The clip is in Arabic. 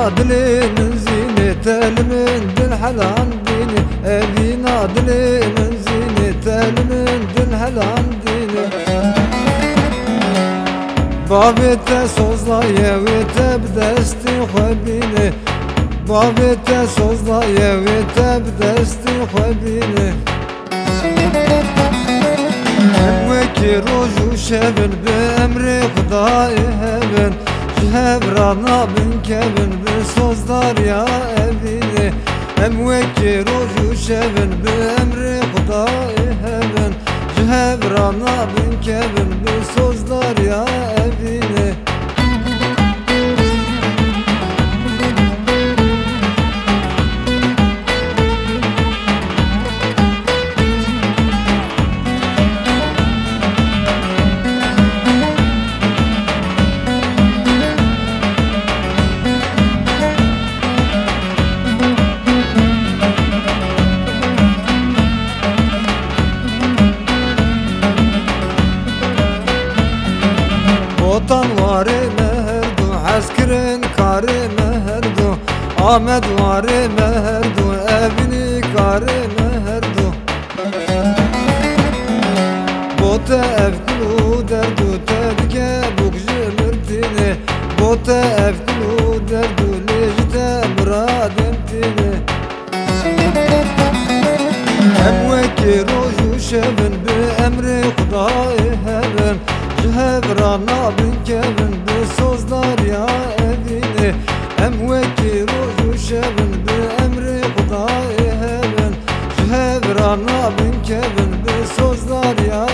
دلي من زينة المن دل حلا عنديني أبينا دلي من زينة المن دل حلا عنديني بابتا سوزلايا ويتا بدستي خبيني بابتا سوزلايا ويتا بدستي خبيني وكي روج وشبن بأمري خداي هبن جهب رانا بن كبن بسوزدار يا أبيني وكي روج وشبن بأمري خداي هبن جهب رانا بن كبن بسوزدار يا أبيني Otan varı meherdu, haskirin karı meherdu Ahmet varı meherdu, evini karı meherdu Bote evkulu derdu, tebke bukji mürtini Bote evkulu derdu, lejte murademtini Emveki roju şebin, bi emri kudai hebin جهب رانا بن كبن بسوزدار يا أبيني وكي روج وشبن بأمر قضاء هبن جهب رانا بن كبن بسوزدار يا